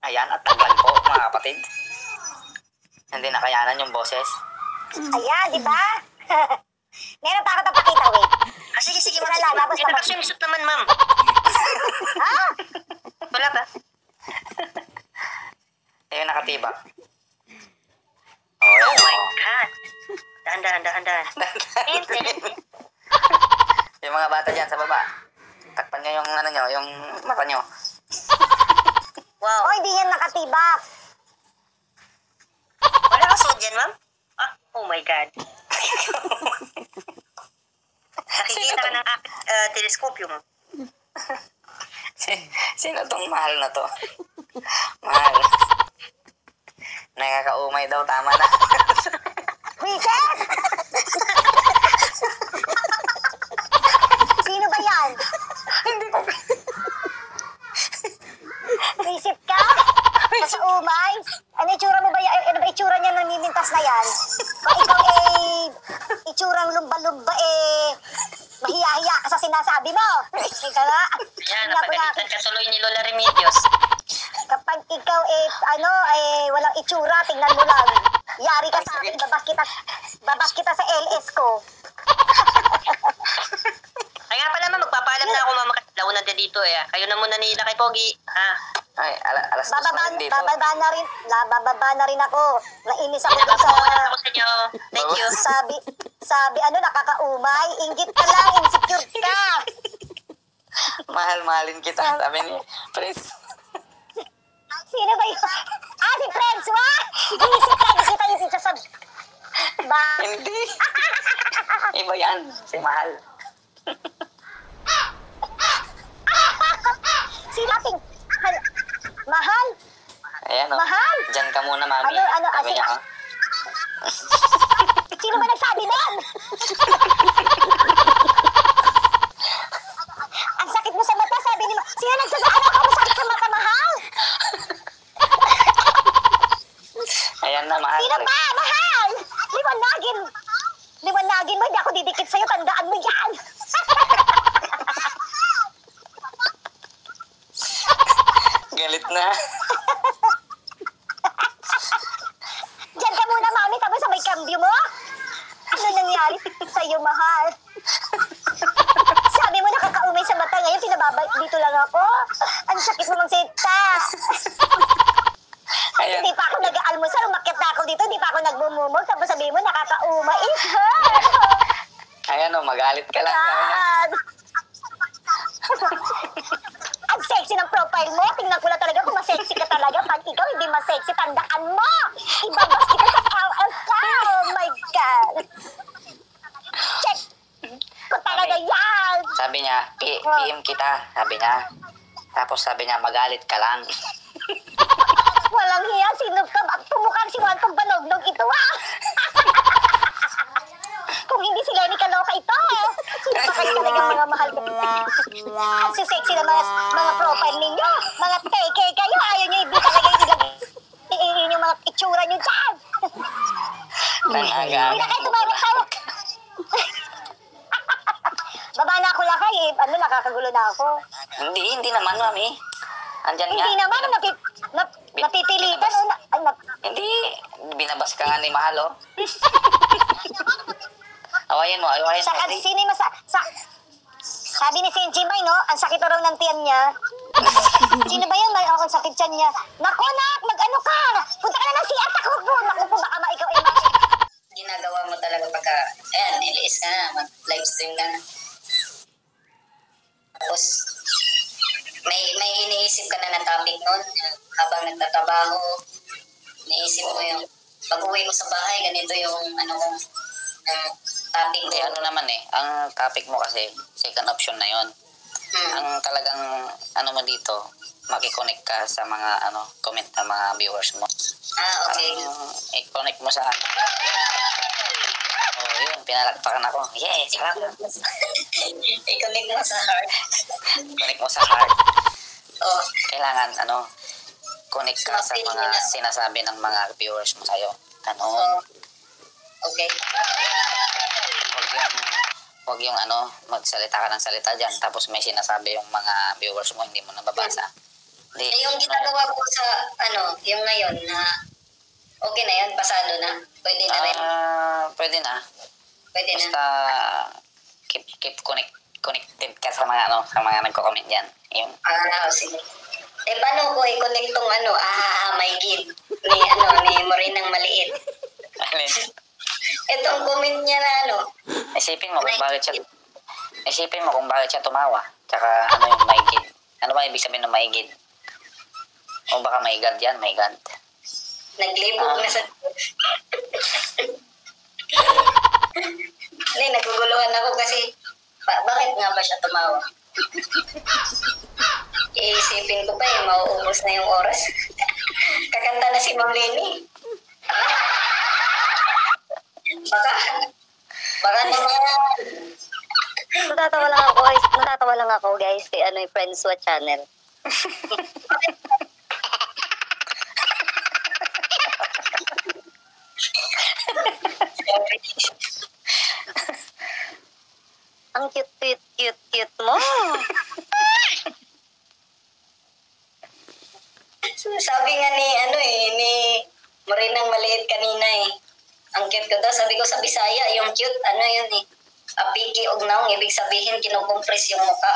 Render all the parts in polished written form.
Ayan, at tagal po, mga kapatid. Hindi nakayanan yung boses. Ayan, di ba? Meron pa ako tapakita, wait. Sige, sige, Wala ma'am. lang, tapos Ito tapos. pa swimsuit naman, ma'am. Ha? Wala ba? Ayun, nakatibak. Oh yan, my God. Dahan. Yung mga bata dyan sa baba. Takpan nyo yung ano nyo, yung mata nyo. Wow. O, hindi yan nakatibak. Wala ka suot dyan, ma'am? Oh my God. Nakikita ka ng teleskopyo mo. Sino tong mahal na to? Mahal. Nakakaumay daw, tama na. Wicket! Sino ba yan? Isip ka? Sa umay? Ano itsura mo ba yan? Ano ba itsura niya nang nimintas na yan? Kung ikaw itsurang lumba-lumba mahiya-hiya ka sa sinasabi mo. Ika nga. Yan, napagalitan ka tuloy ni Lola Remedios. Kapag ikaw walang itsura, tingnan mo lang. Yari ka sa akin, babas kita sa LS ko. Kaya pala, ma'am, magpapaalam na ako, ma'am. Launa na dito, Kayo na muna nila kay Pogi, Ay, alas dos na rin dito. Bababa na rin ako. Nainis ako dun Pinapapaulan sa... ako sa inyo. Thank you. Sabi, nakakaumay. Inggit ka lang, insecure ka. Mahal-mahalin kita, sabi ni Prince. Sino ba yun? Si Francois! Visit ka, hindi kita yung sa... Ba? Hindi. Iba yan, si Mahal. Sino ating... Mahal? Ayan o. Mahal? Diyan ka muna, mami. Sabi niya, Sino ba nagsabi nun? Ang sakit mo sa mata, sabi ni sino nagsasabi ako masakit sa mata, Mahal? Ayan na, Mahal. Sino ba? Mahal! Liwanagin mo, hindi ako didikit sa'yo, tandaan mo yan. Galit na. Diyan ka muna, mami, tapos sabay kambyo mo. Ano nangyari sa'yo, Mahal? Sabi mo nakakaumay sa mata, ngayon pinababalik dito lang ako. Ang sakit mo mang sita. Ayan. Hindi pa ako nag-aalmusal, umakyat na ako dito, hindi pa ako nagmumumog, tapos sabi mo nakakaumay. Ayan o, magalit ka lang. Sabi niya. Yan. Ang sexy ng profile mo. Tingnan ko na talaga kung masexy ka talaga. Pag ikaw hindi masexy, tandaan mo. Ibabas kita sa LSK. Oh my God. Check. Kung talaga yan. Sabi niya, PM kita. Sabi niya. Tapos sabi niya, magalit ka lang. Walang hiya. Sino ka? Pumukhang si Juan Pagbanog ito Kung hindi si Lenny Kaloka ito. Sino pa kayo talagang mga mahal ko? Ang sexy na mga profile ninyo. Mga teke kayo. Ayaw nyo ibig talaga yung mga itsura nyo dyan. Aga. Hindi na kayo tumawag sa'yo. Baba na ako lakay nakakagulo na ako. Hindi naman, mami. Andyan nga. Hindi naman, napipilitan. Hindi. Binabas ka nga ni Mahal, oh. Awayin mo. Sabi ni Senji May, no? Ang sakit raw ng tiyan niya. Sino ba yan? Ang sakit tiyan niya. Nako, nak! Mag-ano ka? Punta ka na ng CR. Naku po, baka ikaw Ginagawa mo talaga pagka, iliis ka na, mag-livestream ka na. Tapos, may iniisip ka na topic nun, habang nagtatrabaho, iniisip mo yung, pag-uwi ko sa bahay, ganito yung, topic Hindi, ano naman ang topic mo kasi, second option na yon. Ang talagang, mo dito, makikonnect ka sa mga, comment ng mga viewers mo. Okay. I-connect mo sa, yun, pinalakpakan ako. Yes, salamat. I-connect mo sa heart. Connect mo sa heart. Oh. Kailangan, connect ka sa mga sinasabi ng mga viewers mo sa'yo. Okay. Huwag yung magsalita ka ng salita dyan, tapos may sinasabi yung mga viewers mo, hindi mo nababasa. Eh, yung ginagawa ko sa, yung ngayon na, okay na yan, pasado na. Pwede na rin. Pwede na. Pwede na. Basta keep connected ka sa mga sa mga nagko-comment diyan. Yung Sige. Eh, paano ko i-connect tong may gid ni Morinang maliit. alin, Itong comment niya na isipin mo kung bakit siya tumawa. Tsaka ano yung maigid. Ano ba ibig sabihin ng maigid? O baka maigad yan, maigad. naglibog na sa... Hindi, naguguluhan ako kasi bakit nga ba siya tumawa? Iisipin ko pa mauubos na yung oras. Kakanta na si Ma'am Lenny. Baka naman. Natatawa lang ako guys kay yung Friends Wa channel. Ang cute mo. Sabi nga ni Morinang maliit kanina Ang cute ko daw. Sabi ko sa Bisaya, yung cute, yun apiki og naong, ibig sabihin kinukompress yung mukha.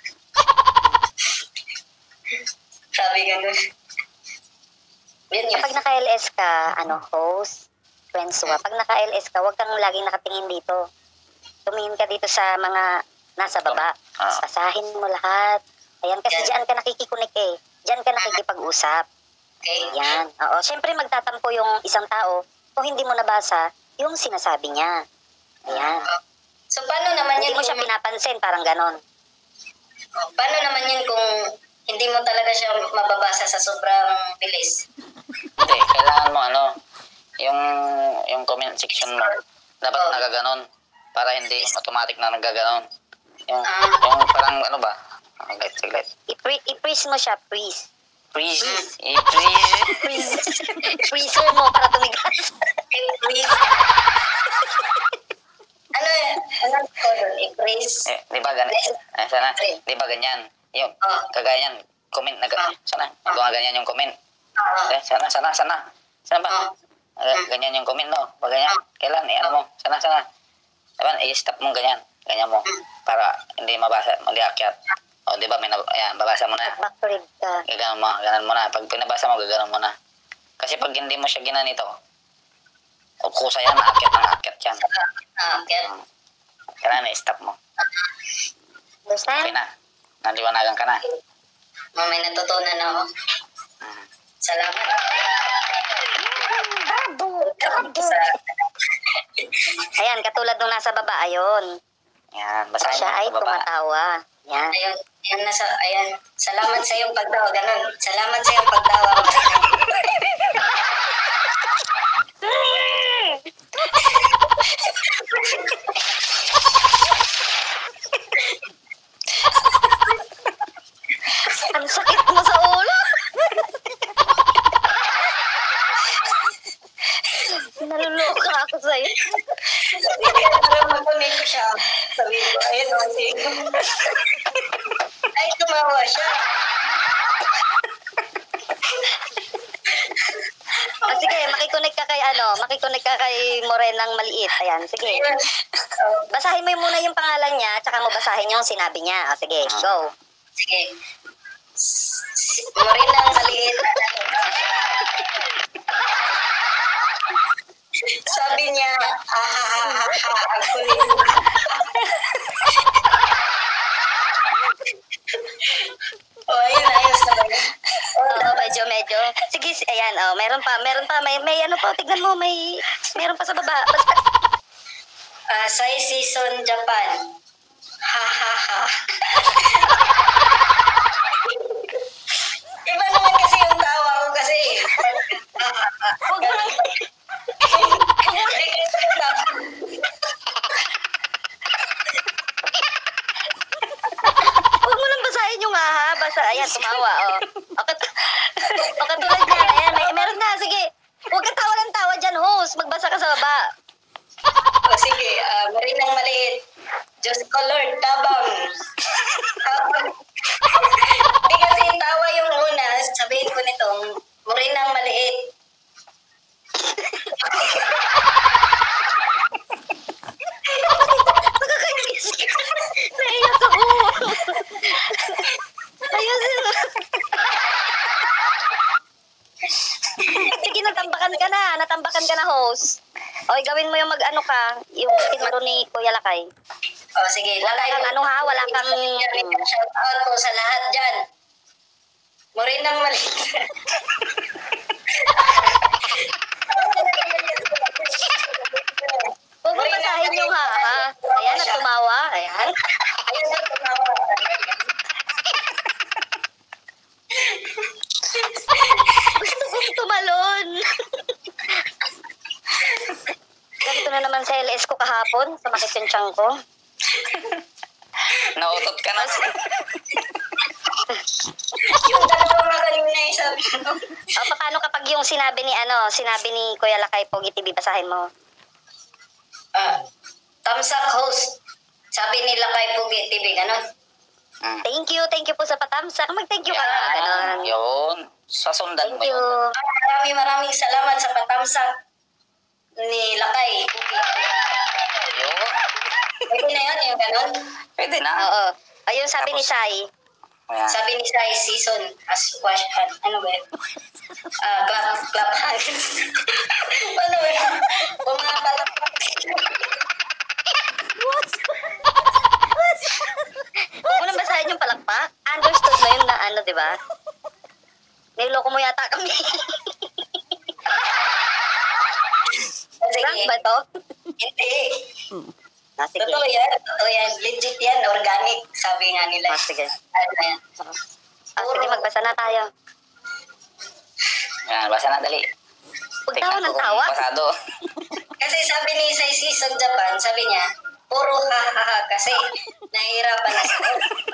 Sabi ganun. Yun. Kapag naka-LS ka, host, Friends Wa, pag naka-LS ka, huwag kang laging nakatingin dito. Tumingin ka dito sa mga nasa baba. Basahin mo lahat. Ayan, kasi diyan ka nakikikunik Diyan ka nakikipag-usap. Okay. Ayan. Oo. Siyempre magtatampo yung isang tao kung hindi mo nabasa yung sinasabi niya. Ayan. So, paano naman Hindi yun mo siya pinapansin, parang ganon. Paano naman yun kung hindi mo talaga siya mababasa sa sobrang bilis? Hindi, kailangan mo yung comment section mo. Dapat nagaganon. Para hindi automatic na nagaganon. Yung parang saglit. I-freeze mo siya, freeze. Freeze. Freezer mo para tumigas. I-freeze. Ano ko doon? I-freeze? Di ba ganyan? Di ba ganyan? Yung, kagaya yan, comment na sana, ganyan yung comment. Sana ba? Ganyan yung comment, no? Pag ganyan, kailan, mo, sana. Diba, i-stop mo ganyan mo, para hindi mabasa, hindi akyat. O, di ba, babasa mo na. Backread ka. Gaganon mo na. Pag pinabasa mo, gaganon mo na. Kasi pag hindi mo siya ginanito, o kusa yan, akyat yan. Akyat. Kailangan i-stop mo. Okay na. Naliwanagan ka na. May natutunan ako. Salamat. Ayan, katulad nung nasa baba, ayun. Yan, basahin Siya mo ay sa baba. tumatawa. Yan. Ayan. Salamat sa iyong pagtawa. Ganun. Salamat sa iyong pagtawa. Ang sakit mo sa ulo. Naluloka ako sa'yo. Para makunin ko siya. Sabi ko, ayun o. Ay, tumawa siya. Sige, makikonek ka kay Morenang maliit. Ayan, sige. Basahin mo muna yung pangalan niya, tsaka mo basahin yung sinabi niya. Sige, go. Sige. Morinang maliit. Sabi niya, ang kulit. Ayos na ba yun? Oo, medyo. Sige, ayan, meron pa, may tignan mo, meron pa sa baba. Sai Season Japan. Iba naman kasi yung tawa ko kasi. Huwag mo lang, huwag mo lang basahin yung ayan, tumawa, O katulad niyan, ayan, meron na, sige. Huwag kang tawa ng tawa dyan, host. Magbasa ka sa baba. Sige, Marinang maliit. Diyos ko Lord, tabang. Hindi kasi tawa yung una. natambakan ka na, host. Oy, gawin mo yung mag-ano ka, yung tinuro ni Kuya Lakay. Oh, sige. Wala kang ano ha, wala kang... Shout out po sa lahat dyan. Morinang maliit. Huwag mo basahin yung ha. Ayan, at tumawa. Ayan. Ayun na, tumawa. Gusto kong tumalon. Ganito na naman sa LS ko kahapon, sa makipinsyang ko. Nautot ka na. Yung dalawang na kanina yung sabi ko. O, paano kapag yung sinabi ni Kuya Lakay, Pogi TV, basahin mo. Tamsak host. Sabi nila kay Pugi TV, ganon. Thank you po sa patamsak. Mag-thank you ka nga, ganon. Yun. Sasundan mo Thank you. yun. Maraming salamat sa patamsak ni Lakay Pugi. Yun. Pwede na yun, yung ganon. Pwede na. Oo. Ayun sabi ni Sai. Ayan. Sabi ni Sai season as wash hand. Ano ba yun? Clap hands. Ano ba yun? Mga palakpak. Huwag mo nang basahin yung palakpak. Understood mo yun na ano, di ba? Niloko mo yata kami. Prank ba to? Hindi. Sige. Totoo yan. Legit yan, organic. Sabi nga nila. Sige. Ano na yan? Sige, magbasa na tayo. Ayan, basa na dali. Huwag tawa ng tawa. Pasado. Kasi sabi ni Sai Season Japan, sabi niya, puro ha kasi nahihirapan na siya.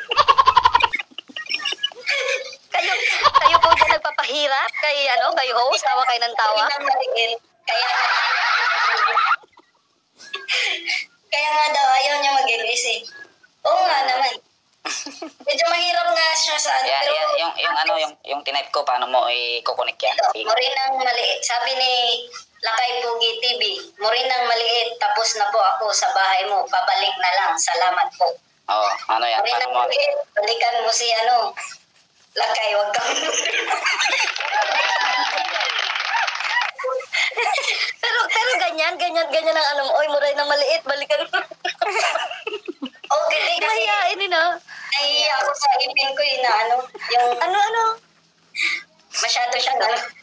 Kayo po dyan nagpapahirap kay host, tawa kayo ng tawa. Kaya nga daw, ayaw niya mag-English eh. Oo nga naman. Medyo mahirap nga siya sa ano. Yan, Pero, yung tinype ko, paano mo i-connect yan? Sige. Morinang maliit. Sabi ni Lakay Pugi TV, Morinang maliit, tapos na po ako sa bahay mo. Pabalik na lang. Salamat po. Oo, ano yan? Paano Morinang mo? maliit, balikan mo si Lakay, wag kang... Pero ganyan ang ano mo. Oy, muray na maliit, balikan mo. Okay, di kasi Mahihain nahihiya ako sa ipin ko yung Ano? masyado siyang